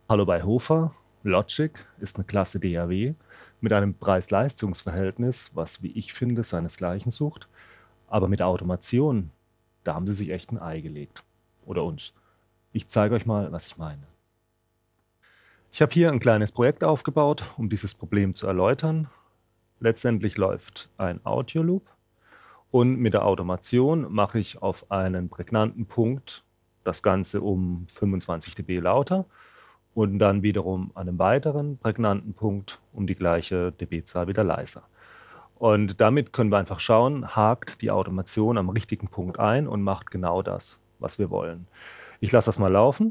Hallo bei Hofer. Logic ist eine Klasse DAW mit einem Preis-Leistungs-Verhältnis, was, wie ich finde, seinesgleichen sucht. Aber mit Automation, da haben sie sich echt ein Ei gelegt. Oder uns. Ich zeige euch mal, was ich meine. Ich habe hier ein kleines Projekt aufgebaut, um dieses Problem zu erläutern. Letztendlich läuft ein Audio-Loop und mit der Automation mache ich auf einen prägnanten Punkt das Ganze um 25 dB lauter und dann wiederum an einem weiteren prägnanten Punkt um die gleiche dB-Zahl wieder leiser. Und damit können wir einfach schauen, hakt die Automation am richtigen Punkt ein und macht genau das, was wir wollen. Ich lasse das mal laufen.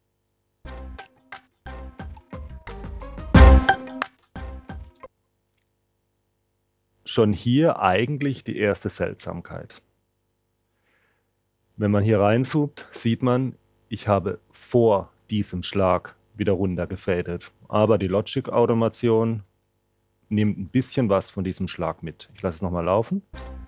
Schon hier eigentlich die erste Seltsamkeit. Wenn man hier reinzoomt, sieht man, ich habe vor diesem Schlag wieder runter gefadet. Aber die Logic-Automation nimmt ein bisschen was von diesem Schlag mit. Ich lasse es nochmal laufen.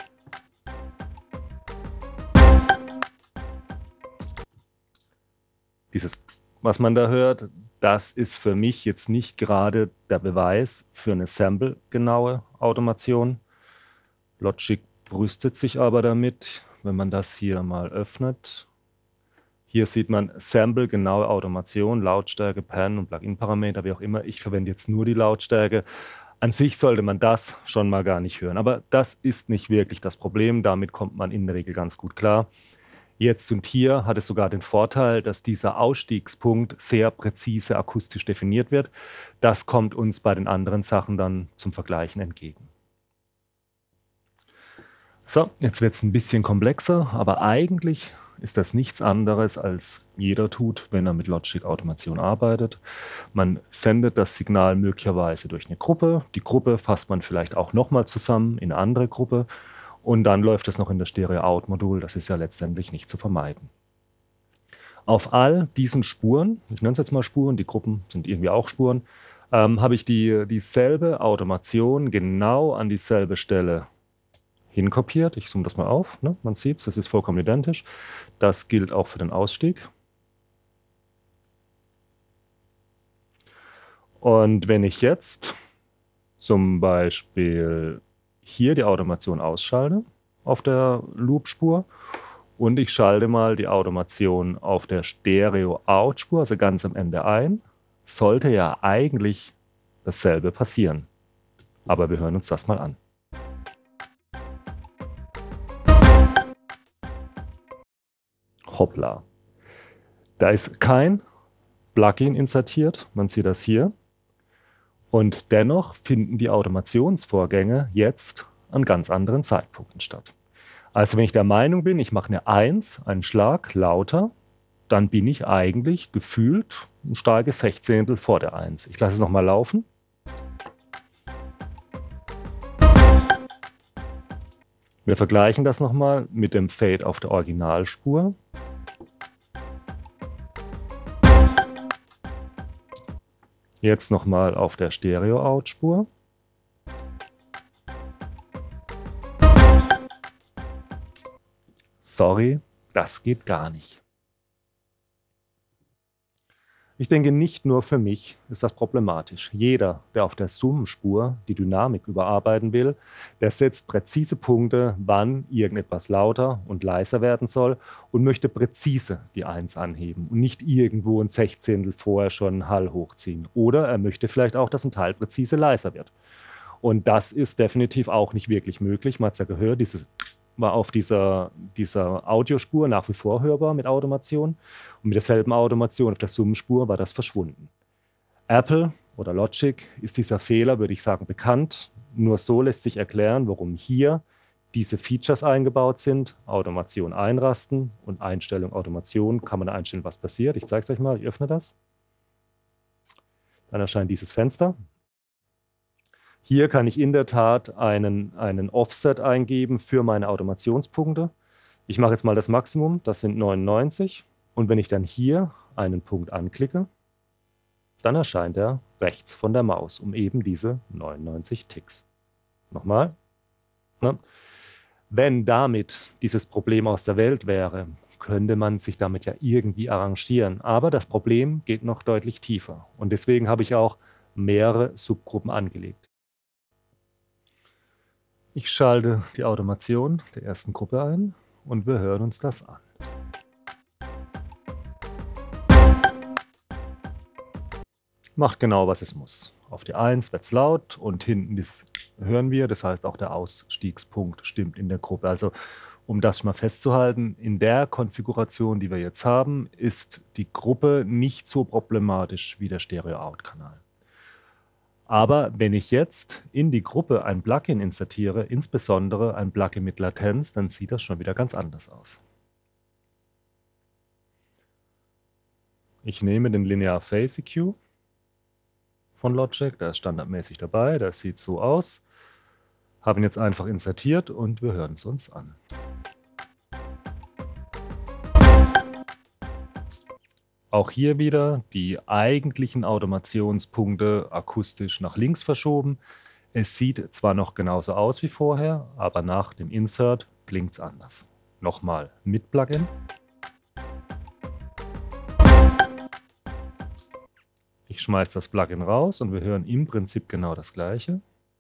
Dieses, was man da hört, das ist für mich jetzt nicht gerade der Beweis für eine sample-genaue Automation. Logic brüstet sich aber damit, wenn man das hier mal öffnet. Hier sieht man sample-genaue Automation, Lautstärke, Pan und Plugin-Parameter, wie auch immer. Ich verwende jetzt nur die Lautstärke. An sich sollte man das schon mal gar nicht hören. Aber das ist nicht wirklich das Problem. Damit kommt man in der Regel ganz gut klar. Jetzt und hier hat es sogar den Vorteil, dass dieser Ausstiegspunkt sehr präzise akustisch definiert wird. Das kommt uns bei den anderen Sachen dann zum Vergleichen entgegen. So, jetzt wird es ein bisschen komplexer, aber eigentlich ist das nichts anderes, als jeder tut, wenn er mit Logic-Automation arbeitet. Man sendet das Signal möglicherweise durch eine Gruppe. Die Gruppe fasst man vielleicht auch nochmal zusammen in eine andere Gruppe. Und dann läuft es noch in das Stereo-Out-Modul. Das ist ja letztendlich nicht zu vermeiden. Auf all diesen Spuren, ich nenne es jetzt mal Spuren, die Gruppen sind irgendwie auch Spuren, habe ich dieselbe Automation genau an dieselbe Stelle hinkopiert. Ich zoome das mal auf. Ne? Man sieht es, das ist vollkommen identisch. Das gilt auch für den Ausstieg. Und wenn ich jetzt zum Beispiel hier die Automation ausschalte auf der Loop-Spur und ich schalte mal die Automation auf der Stereo-Out-Spur, also ganz am Ende ein, sollte ja eigentlich dasselbe passieren. Aber wir hören uns das mal an. Hoppla. Da ist kein Plugin insertiert, man sieht das hier. Und dennoch finden die Automationsvorgänge jetzt an ganz anderen Zeitpunkten statt. Also wenn ich der Meinung bin, ich mache eine 1, einen Schlag lauter, dann bin ich eigentlich gefühlt ein starkes Sechzehntel vor der 1. Ich lasse es nochmal laufen. Wir vergleichen das nochmal mit dem Fade auf der Originalspur. Jetzt nochmal auf der Stereo-Out-Spur. Sorry, das geht gar nicht. Ich denke, nicht nur für mich ist das problematisch. Jeder, der auf der Summenspur die Dynamik überarbeiten will, der setzt präzise Punkte, wann irgendetwas lauter und leiser werden soll und möchte präzise die 1 anheben und nicht irgendwo ein Sechzehntel vorher schon einen Hall hochziehen. Oder er möchte vielleicht auch, dass ein Teil präzise leiser wird. Und das ist definitiv auch nicht wirklich möglich. Man hat es ja gehört, dieses war auf dieser Audiospur nach wie vor hörbar mit Automation. Und mit derselben Automation auf der Summenspur war das verschwunden. Apple oder Logic ist dieser Fehler, würde ich sagen, bekannt. Nur so lässt sich erklären, warum hier diese Features eingebaut sind. Automation einrasten und Einstellung Automation kann man einstellen, was passiert. Ich zeige es euch mal, ich öffne das. Dann erscheint dieses Fenster. Hier kann ich in der Tat einen Offset eingeben für meine Automationspunkte. Ich mache jetzt mal das Maximum, das sind 99. Und wenn ich dann hier einen Punkt anklicke, dann erscheint er rechts von der Maus um eben diese 99 Ticks. Nochmal. Ne? Wenn damit dieses Problem aus der Welt wäre, könnte man sich damit ja irgendwie arrangieren. Aber das Problem geht noch deutlich tiefer. Und deswegen habe ich auch mehrere Subgruppen angelegt. Ich schalte die Automation der ersten Gruppe ein und wir hören uns das an. Macht genau, was es muss. Auf die 1 wird es laut und hinten das hören wir. Das heißt, auch der Ausstiegspunkt stimmt in der Gruppe. Also, um das mal festzuhalten, in der Konfiguration, die wir jetzt haben, ist die Gruppe nicht so problematisch wie der Stereo-Out-Kanal. Aber wenn ich jetzt in die Gruppe ein Plugin insertiere, insbesondere ein Plugin mit Latenz, dann sieht das schon wieder ganz anders aus. Ich nehme den Linear Phase EQ von Logic, der ist standardmäßig dabei, der sieht so aus. Habe ihn jetzt einfach insertiert und wir hören es uns an. Auch hier wieder die eigentlichen Automationspunkte akustisch nach links verschoben. Es sieht zwar noch genauso aus wie vorher, aber nach dem Insert klingt es anders. Nochmal mit Plugin. Ich schmeiße das Plugin raus und wir hören im Prinzip genau das Gleiche.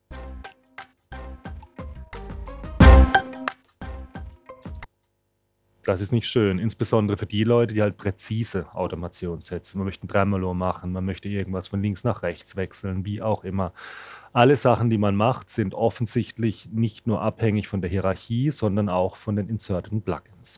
Das ist nicht schön, insbesondere für die Leute, die halt präzise Automation setzen. Man möchte ein Tremolo machen, man möchte irgendwas von links nach rechts wechseln, wie auch immer. Alle Sachen, die man macht, sind offensichtlich nicht nur abhängig von der Hierarchie, sondern auch von den inserteten Plugins.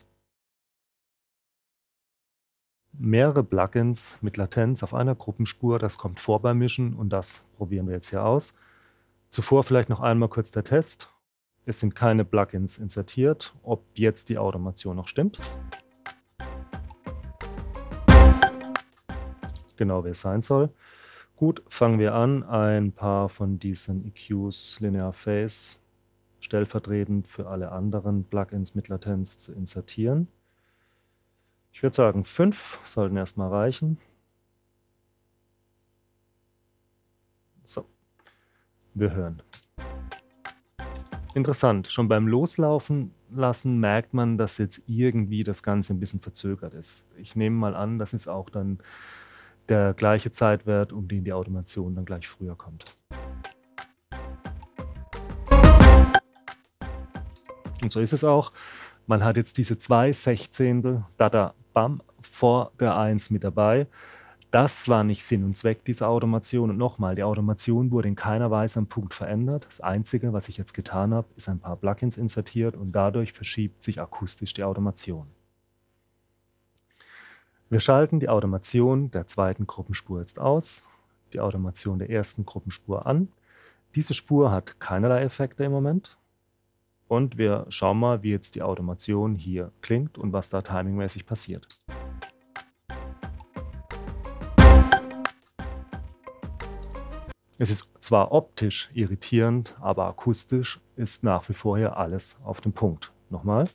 Mehrere Plugins mit Latenz auf einer Gruppenspur, das kommt vor beim Mischen und das probieren wir jetzt hier aus. Zuvor vielleicht noch einmal kurz der Test. Es sind keine Plugins insertiert, ob jetzt die Automation noch stimmt. Genau wie es sein soll. Gut, fangen wir an, ein paar von diesen EQs Linear Phase stellvertretend für alle anderen Plugins mit Latenz zu insertieren. Ich würde sagen, 5 sollten erstmal reichen. So, wir hören. Interessant, schon beim Loslaufen lassen merkt man, dass jetzt irgendwie das Ganze ein bisschen verzögert ist. Ich nehme mal an, das ist auch dann der gleiche Zeitwert, um den die Automation dann gleich früher kommt. Und so ist es auch. Man hat jetzt diese 2 Sechzehntel Dada Bam vor der 1 mit dabei. Das war nicht Sinn und Zweck dieser Automation. Und nochmal, die Automation wurde in keiner Weise am Punkt verändert. Das Einzige, was ich jetzt getan habe, ist ein paar Plugins insertiert und dadurch verschiebt sich akustisch die Automation. Wir schalten die Automation der zweiten Gruppenspur jetzt aus, die Automation der ersten Gruppenspur an. Diese Spur hat keinerlei Effekte im Moment. Und wir schauen mal, wie jetzt die Automation hier klingt und was da timingmäßig passiert. Es ist zwar optisch irritierend, aber akustisch ist nach wie vor hier alles auf dem Punkt. Nochmal.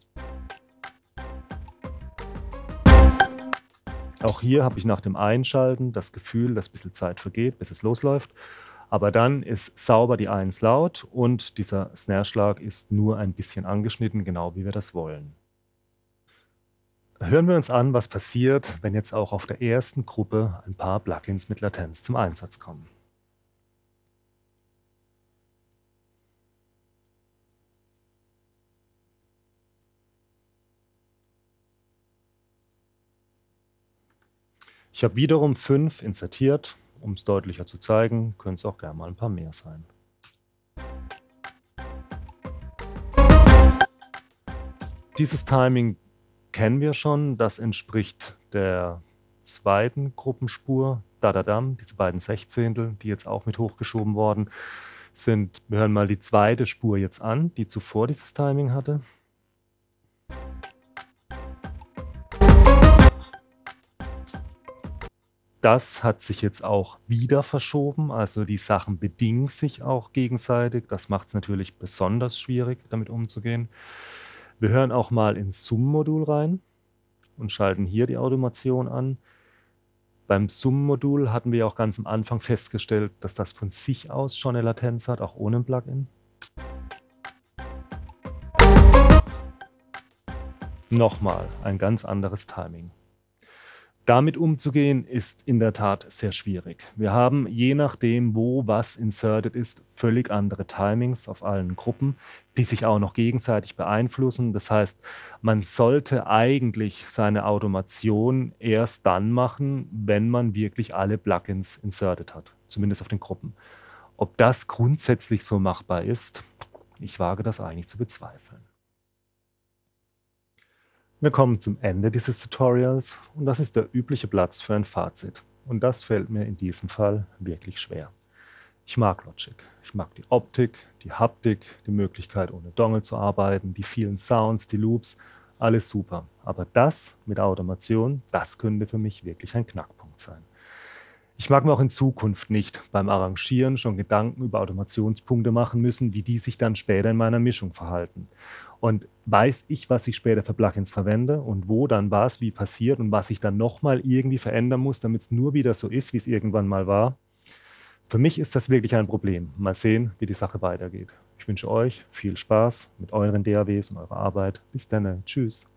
Auch hier habe ich nach dem Einschalten das Gefühl, dass ein bisschen Zeit vergeht, bis es losläuft. Aber dann ist sauber die 1 laut und dieser Snare-Schlag ist nur ein bisschen angeschnitten, genau wie wir das wollen. Hören wir uns an, was passiert, wenn jetzt auch auf der ersten Gruppe ein paar Plugins mit Latenz zum Einsatz kommen. Ich habe wiederum 5 insertiert. Um es deutlicher zu zeigen, können es auch gerne mal ein paar mehr sein. Dieses Timing kennen wir schon. Das entspricht der zweiten Gruppenspur, Dadadam, diese beiden Sechzehntel, die jetzt auch mit hochgeschoben worden sind. Wir hören mal die zweite Spur jetzt an, die zuvor dieses Timing hatte. Das hat sich jetzt auch wieder verschoben, also die Sachen bedingen sich auch gegenseitig. Das macht es natürlich besonders schwierig, damit umzugehen. Wir hören auch mal ins Sum-Modul rein und schalten hier die Automation an. Beim Sum-Modul hatten wir auch ganz am Anfang festgestellt, dass das von sich aus schon eine Latenz hat, auch ohne ein Plugin. Nochmal ein ganz anderes Timing. Damit umzugehen ist in der Tat sehr schwierig. Wir haben, je nachdem, wo was inserted ist, völlig andere Timings auf allen Gruppen, die sich auch noch gegenseitig beeinflussen. Das heißt, man sollte eigentlich seine Automation erst dann machen, wenn man wirklich alle Plugins inserted hat, zumindest auf den Gruppen. Ob das grundsätzlich so machbar ist, ich wage das eigentlich zu bezweifeln. Wir kommen zum Ende dieses Tutorials und das ist der übliche Platz für ein Fazit. Und das fällt mir in diesem Fall wirklich schwer. Ich mag Logic. Ich mag die Optik, die Haptik, die Möglichkeit ohne Dongle zu arbeiten, die vielen Sounds, die Loops, alles super. Aber das mit Automation, das könnte für mich wirklich ein Knackpunkt sein. Ich mag mir auch in Zukunft nicht beim Arrangieren schon Gedanken über Automationspunkte machen müssen, wie die sich dann später in meiner Mischung verhalten. Und weiß ich, was ich später für Plugins verwende und wo dann was wie passiert und was ich dann nochmal irgendwie verändern muss, damit es nur wieder so ist, wie es irgendwann mal war. Für mich ist das wirklich ein Problem. Mal sehen, wie die Sache weitergeht. Ich wünsche euch viel Spaß mit euren DAWs und eurer Arbeit. Bis dann. Tschüss.